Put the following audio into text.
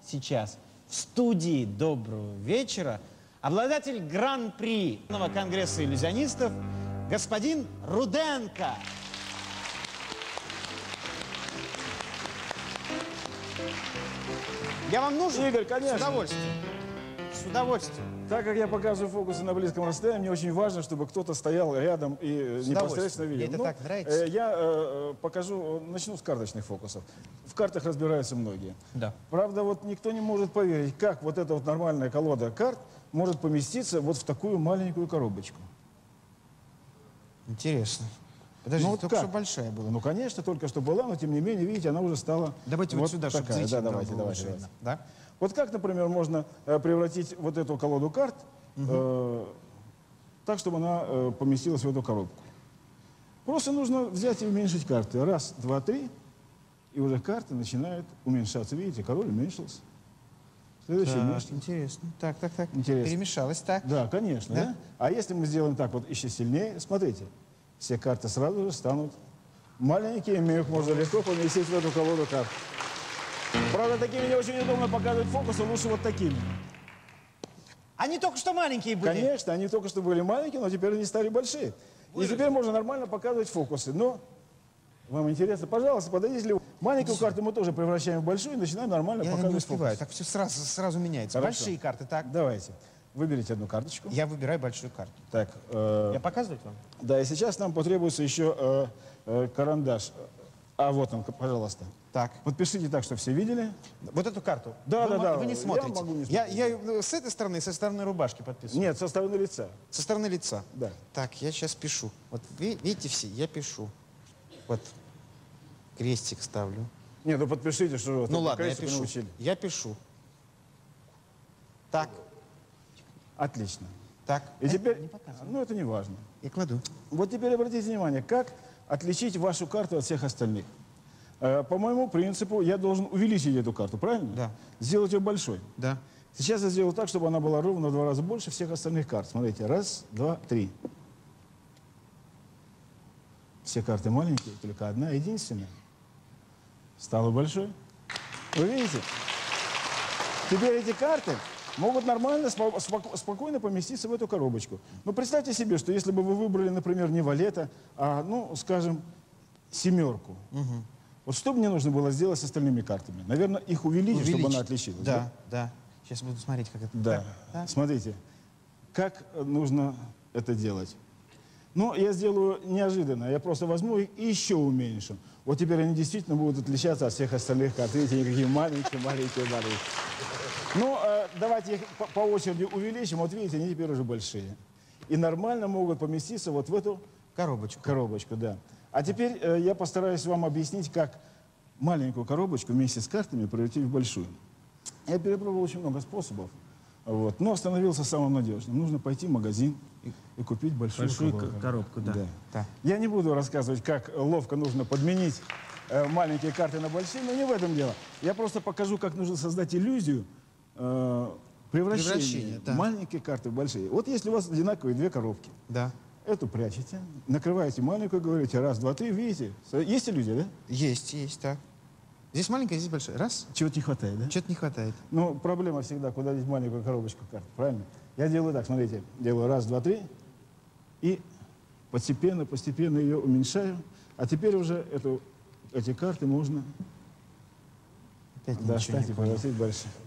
сейчас в студии «Доброго вечера» обладатель гран-при Конгресса иллюзионистов господин Руденко. Я вам нужен? Игорь, конечно. С удовольствием. С удовольствием. Так как я показываю фокусы на близком расстоянии, мне очень важно, чтобы кто-то стоял рядом и непосредственно видел. Мне это так нравится. Я начну с карточных фокусов. В картах разбираются многие. Да. Правда, вот никто не может поверить, как вот эта вот нормальная колода карт может поместиться вот в такую маленькую коробочку. Интересно. Подождите, Ну, вот только как? что большая была. Ну, конечно, только что была, но тем не менее, видите, она уже стала Давайте вот сюда, чтобы такая. зрителям Да, давайте, было давайте, видно. давайте. Да? Вот как, например, можно превратить вот эту колоду карт так, чтобы она поместилась в эту коробку? Просто нужно взять и уменьшить карты. Раз, два, три, и уже карты начинают уменьшаться. Видите, король уменьшился. Следующий уменьшился. Интересно. Так. Интересно. Перемешалось, так? Да, конечно. Да? Да? А если мы сделаем так вот еще сильнее, смотрите, все карты сразу же станут маленькие, их можно легко поместить в эту колоду карт. Правда, такими не очень удобно показывать фокусы, лучше вот такими. Они только что маленькие были. Конечно, они только что были маленькие, но теперь они стали большие. И теперь можно нормально показывать фокусы. Но вам интересно, пожалуйста, подойдите ли вы. Маленькую карту мы тоже превращаем в большую и начинаем нормально Я не показывать успеваю. фокусы. Так все сразу меняется. Хорошо. Большие карты, так? Давайте. Выберите одну карточку. Я выбираю большую карту. Так, Я показывать вам? да, и сейчас нам потребуется еще карандаш. А вот он, пожалуйста. Так. Подпишите так, чтобы все видели. Вот эту карту? Да, да. Вы не Я смотрите? могу не Я с этой стороны, со стороны рубашки подписываю? Нет, со стороны лица. Со стороны лица? Да. Так, я сейчас пишу. Вот видите все, я пишу. Вот. Крестик ставлю. Нет, ну подпишите, что Ну ладно, я крестику пишу. научили. Я пишу. Так. Отлично. Так. И теперь, Не показывай. ну это не важно. Я кладу. Вот теперь обратите внимание, как отличить вашу карту от всех остальных. По моему принципу, я должен увеличить эту карту, правильно? Да. Сделать ее большой. Да. Сейчас я сделаю так, чтобы она была ровно в 2 раза больше всех остальных карт. Смотрите, раз, два, три. Все карты маленькие, только одна единственная стала большой. Вы видите? Теперь эти карты могут нормально, спокойно поместиться в эту коробочку. Но представьте себе, что если бы вы выбрали, например, не валета, а, ну, скажем, семерку. Вот что мне нужно было сделать с остальными картами? Наверное, их увеличить, чтобы она отличилась. Да. Сейчас буду смотреть, как это. Да. Так. Смотрите, как нужно это делать. Ну, я сделаю неожиданно. Я просто возьму их и еще уменьшу. Вот теперь они действительно будут отличаться от всех остальных карт. Видите, они какие маленькие. Ну, давайте их по очереди увеличим. Вот видите, они теперь уже большие. И нормально могут поместиться вот в эту коробочку, да. А теперь я постараюсь вам объяснить, как маленькую коробочку вместе с картами превратить в большую. Я перепробовал очень много способов, вот, но остановился самым надежным. Нужно пойти в магазин и купить большую коробку, да. Да. Я не буду рассказывать, как ловко нужно подменить маленькие карты на большие, но не в этом дело. Я просто покажу, как нужно создать иллюзию превращения да. маленькие карты в большие. Вот если у вас одинаковые 2 коробки, Да. эту прячете, накрываете маленькую, говорите раз, два, три, видите? Есть иллюзия, да? Есть, так. Здесь маленькая, здесь большая. Раз. Чего-то не хватает, да? Что-то не хватает. Ну, проблема всегда, куда деть маленькую коробочку карт, правильно? Я делаю так, смотрите, делаю раз, два, три, и постепенно ее уменьшаю. А теперь уже эти карты можно Опять достать и превратить в большие.